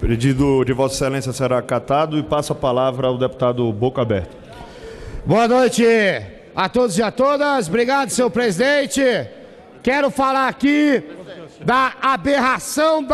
Pedido de Vossa Excelência será acatado e passo a palavra ao deputado Boca Aberta. Boa noite a todos e a todas. Obrigado, senhor presidente. Quero falar aqui da aberração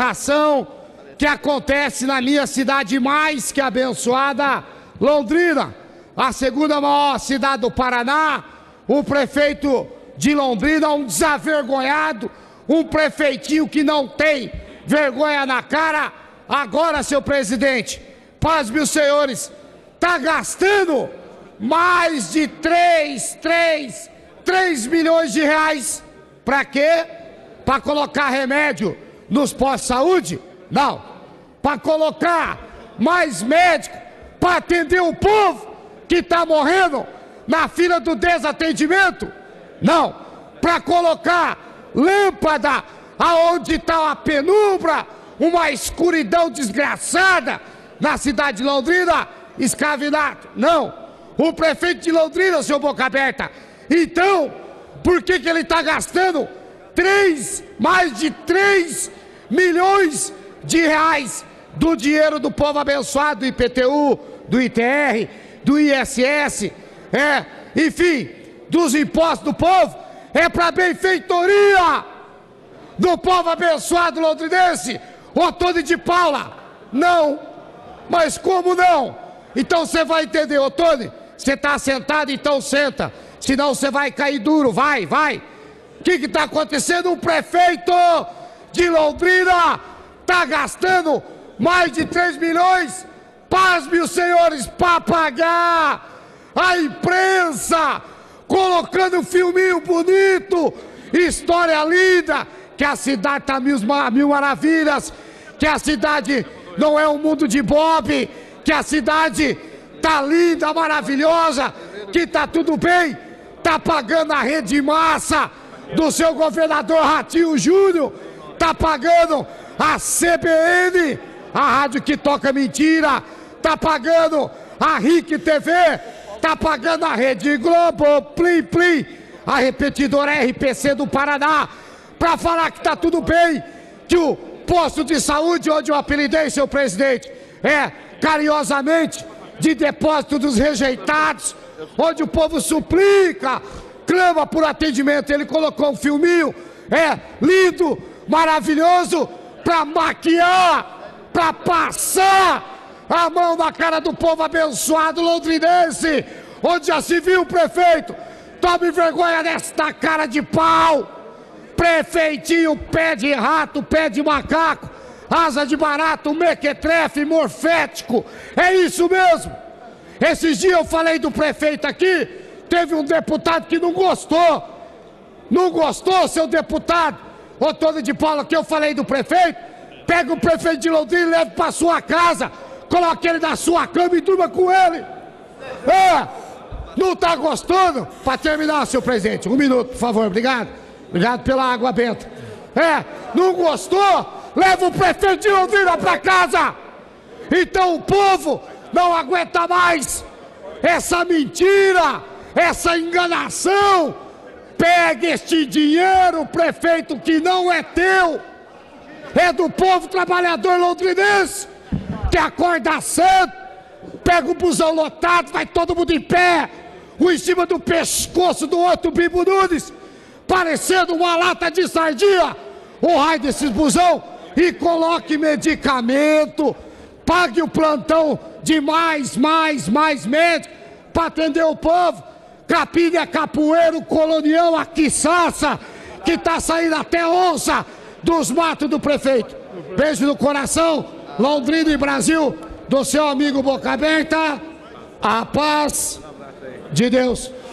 que acontece na minha cidade mais que abençoada, Londrina, a segunda maior cidade do Paraná. O prefeito de Londrina, um desavergonhado, um prefeitinho que não tem vergonha na cara. Agora, seu presidente, pasme os senhores, está gastando mais de 3 milhões de reais. Para quê? Para colocar remédio nos postos de saúde? Não. Para colocar mais médico para atender o povo que está morrendo na fila do desatendimento? Não. Para colocar lâmpada aonde está a penumbra, uma escuridão desgraçada na cidade de Londrina? Escravinato? Não. O prefeito de Londrina, seu Boca Aberta. Então, por que ele está gastando mais de 3 milhões de reais do dinheiro do povo abençoado, do IPTU, do ITR, do ISS, enfim, dos impostos do povo? É para benfeitoria do povo abençoado londrinense, Ottoni de Paula? Não. Mas como não? Então você vai entender, Ottoni, você está sentado, então senta, senão você vai cair duro, vai. O que está acontecendo? O prefeito de Londrina está gastando mais de 3 milhões, pasme os senhores, para pagar a imprensa, colocando um filminho bonito, história linda, que a cidade está mil maravilhas, que a cidade não é um mundo de Bob, que a cidade está linda, maravilhosa, que está tudo bem. Está pagando a rede de massa do seu governador Ratinho Júnior, está pagando a CBN, a rádio que toca mentira, está pagando a RIC TV, está pagando a Rede Globo, Plim, a repetidora RPC do Paraná, para falar que está tudo bem, que o posto de saúde, onde eu apelidei, seu presidente, carinhosamente, de depósito dos rejeitados, onde o povo suplica, clama por atendimento. Ele colocou um filminho, lindo, maravilhoso, para maquiar, para passar a mão na cara do povo abençoado londrinense. Onde já se viu, prefeito? Tome vergonha desta cara de pau. Prefeitinho, pé de rato, pé de macaco, asa de barato, mequetrefe, morfético. É isso mesmo. Esses dias eu falei do prefeito aqui, teve um deputado que não gostou. Não gostou, seu deputado Ottoni de Paula, que eu falei do prefeito? Pega o prefeito de Londrina e leva para sua casa, coloque ele na sua cama e durma com ele. Não está gostando? Para terminar, seu presidente, 1 minuto, por favor, obrigado. Obrigado pela água benta. Não gostou? Leva o prefeito de Londrina para casa. Então o povo não aguenta mais essa mentira, essa enganação. Pegue este dinheiro, prefeito, que não é teu, é do povo trabalhador londrinense, que acorda cedo, pega o busão lotado, vai todo mundo em pé, um em cima do pescoço do outro, Bibo Nunes, parecendo uma lata de sardinha, o raio desses busão, e coloque medicamento, pague o plantão de mais médico para atender o povo. Capinha, capoeiro, colonião, a quiçaça, que está saindo até onça dos matos do prefeito. Beijo no coração, Londrina e Brasil, do seu amigo Boca Aberta. A paz de Deus.